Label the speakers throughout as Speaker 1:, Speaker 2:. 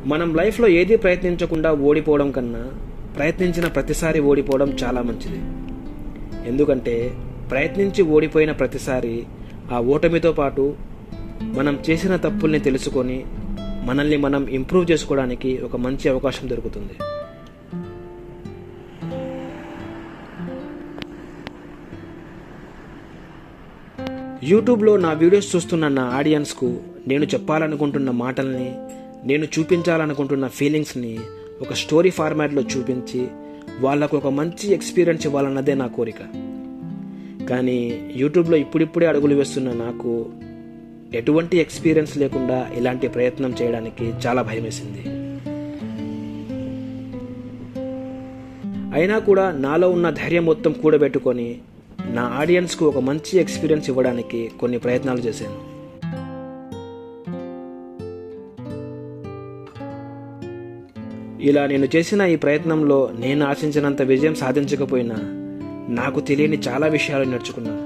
Speaker 1: మనం లైఫ్లో ఏది ప్రయత్నించకుండా ఓడిపోవడం కన్నా ప్రయత్నించిన ప్రతిసారి ఓడిపోవడం చాలా మంచిది. ఎందుకంటే ప్రయత్నించి ఓడిపోయిన ప్రతిసారి ఆ ఓటమితో పాటు మనం చేసిన తప్పుల్ని తెలుసుకొని మనల్ని మనం ఇంప్రూవ్ చేసుకోవడానికి ఒక మంచి అవకాశం దొరుకుతుంది. యూట్యూబ్లో నా వీడియోస్ చూస్తున్న నా ఆడియన్స్కు నేను చెప్పాలనుకుంటున్న మాటల్ని, నేను చూపించాలనుకుంటున్న ఫీలింగ్స్ని ఒక స్టోరీ ఫార్మాట్లో చూపించి వాళ్ళకు ఒక మంచి ఎక్స్పీరియన్స్ ఇవ్వాలన్నదే నా కోరిక. కానీ యూట్యూబ్లో ఇప్పుడిప్పుడే అడుగులు వేస్తున్న నాకు ఎటువంటి ఎక్స్పీరియన్స్ లేకుండా ఇలాంటి ప్రయత్నం చేయడానికి చాలా భయమేసింది. అయినా కూడా నాలో ఉన్న ధైర్యం మొత్తం కూడబెట్టుకొని నా ఆడియన్స్కు ఒక మంచి ఎక్స్పీరియన్స్ ఇవ్వడానికి కొన్ని ప్రయత్నాలు చేశాను. ఇలా నేను చేసిన ఈ ప్రయత్నంలో నేను ఆశించినంత విజయం సాధించకపోయినా నాకు తెలియని చాలా విషయాలు నేర్చుకున్నాను.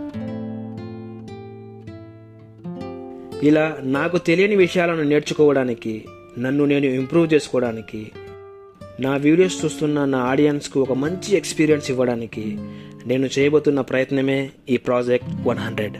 Speaker 1: ఇలా నాకు తెలియని విషయాలను నేర్చుకోవడానికి, నన్ను నేను ఇంప్రూవ్ చేసుకోవడానికి, నా వీడియోస్ చూస్తున్న నా ఆడియన్స్కు ఒక మంచి ఎక్స్పీరియన్స్ ఇవ్వడానికి నేను చేయబోతున్న ప్రయత్నమే ఈ ప్రాజెక్ట్ 100.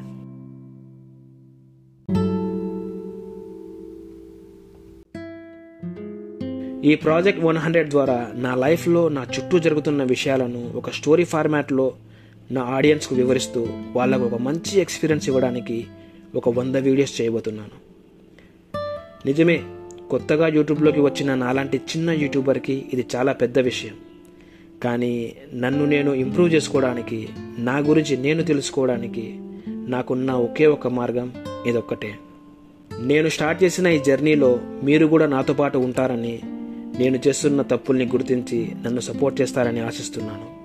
Speaker 1: ఈ ప్రాజెక్ట్ 100 ద్వారా నా లైఫ్లో నా చుట్టూ జరుగుతున్న విషయాలను ఒక స్టోరీ ఫార్మాట్లో నా ఆడియన్స్కు వివరిస్తూ వాళ్ళకు ఒక మంచి ఎక్స్పీరియన్స్ ఇవ్వడానికి ఒక 100 వీడియోస్ చేయబోతున్నాను. నిజమే, కొత్తగా యూట్యూబ్లోకి వచ్చిన నాలాంటి చిన్న యూట్యూబర్కి ఇది చాలా పెద్ద విషయం. కానీ నన్ను నేను ఇంప్రూవ్ చేసుకోవడానికి, నా గురించి నేను తెలుసుకోవడానికి నాకున్న ఒకే ఒక మార్గం ఇదొక్కటే. నేను స్టార్ట్ చేసిన ఈ జర్నీలో మీరు కూడా నాతో పాటు ఉంటారని, నేను చేస్తున్న తప్పుల్ని గుర్తించి నన్ను సపోర్ట్ చేస్తారని ఆశిస్తున్నాను.